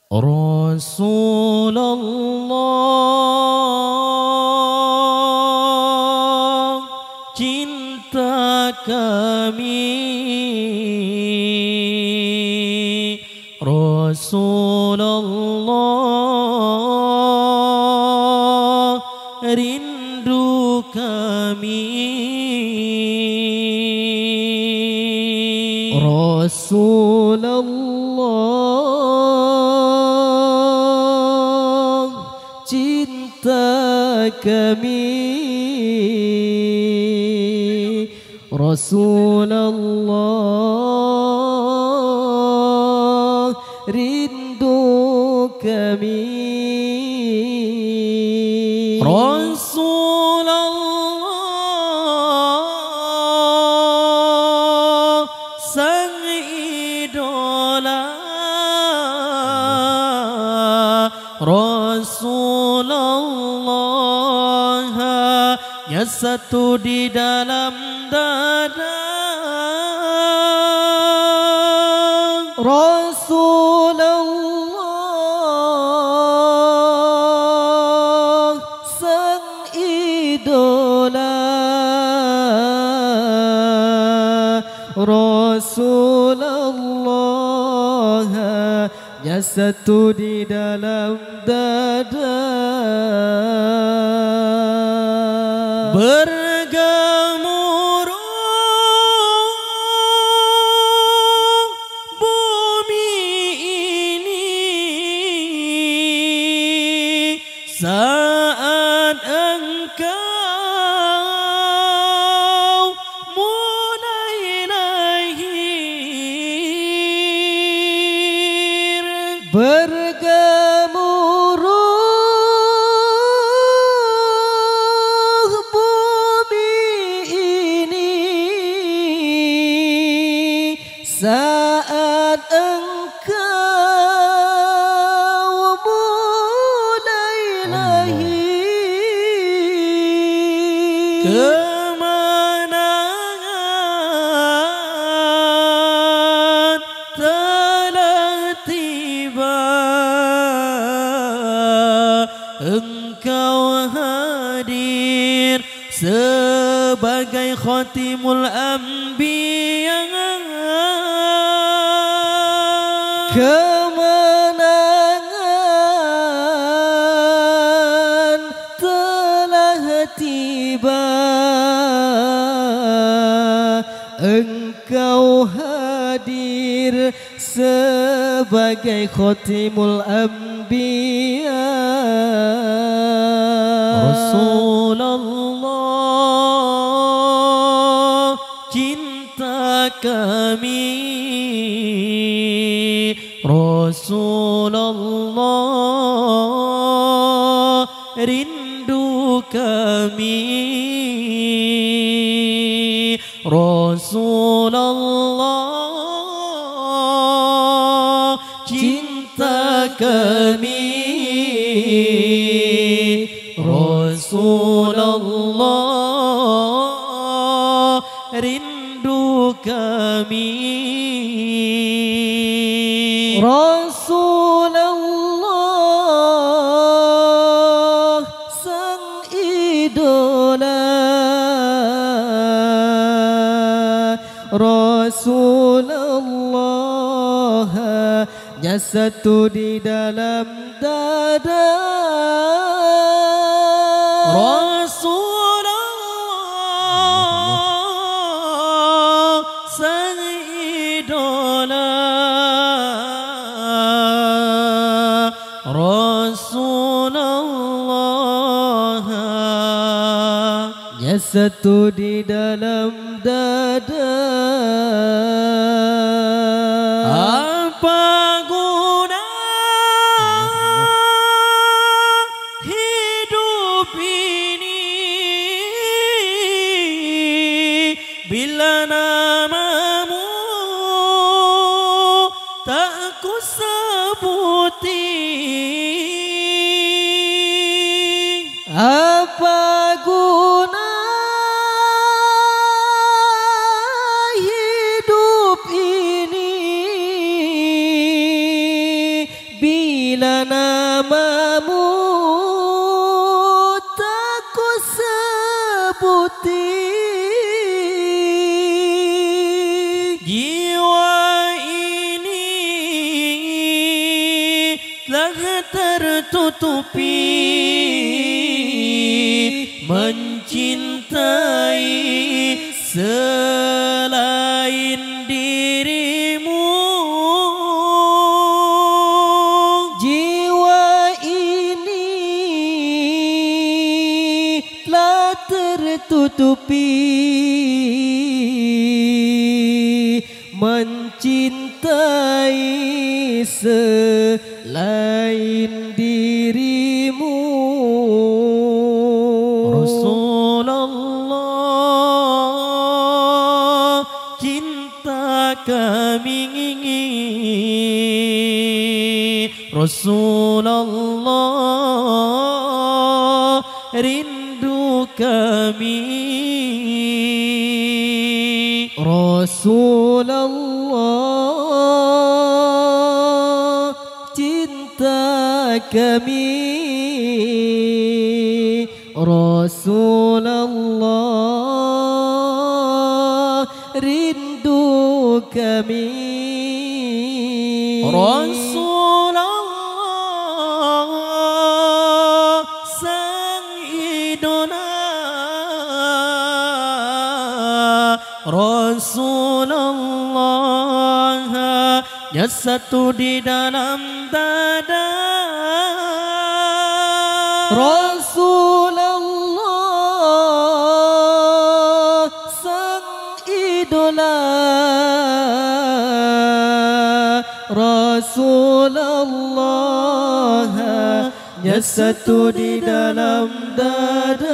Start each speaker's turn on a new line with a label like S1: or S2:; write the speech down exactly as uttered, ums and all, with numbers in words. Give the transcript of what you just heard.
S1: Rasulullah, cinta kami, Rasulullah, rindu kami, Rasulullah, cinta kami, Rasulullah, rindu kami, Rasulullah, sang idola, Rasulullah, hanya satu di dalam dada, Rasulullah, sang idola, Rasulullah, hanya satu di dalam dada. Bergemuruh bumi ini saat engkau mulai lahir. Bergemuruh bumi ini saat engkau mulai lahir. Kemenangan telah tiba, engkau hadir sebagai khatimul anbiya. Kemenangan telah tiba, engkau hadir sebagai khatimul anbiya. Rasulullah, cinta kami, Rasulullah, rindu kami, Rasulullah, cinta kami, Rasulullah, rindu kami, Rasulullah, sang idola, Rasulullah, hanya satu di dalam dada, Rasulullah, sang idola, Rasulullah, hanya satu di dalam dada. Apa guna hidup ini bila namamu tak ku sebuti? Apa guna hidup ini bila namamu tak ku sebuti,
S2: jiwa ini telah tertutupi mencintai selain dirimu.
S1: jiwa ini telah tertutupi mencintai selain dirimu.
S2: Rasulullah, cinta kami, Rasulullah, rindu kami,
S1: Rasulullah, cinta kami, Rasulullah, rindu kami,
S2: Rasulullah, sang idola, Rasulullah, nyatu di dalam dada.
S1: Rasulullah, sang idola, Rasulullah, nyatu di dalam dada.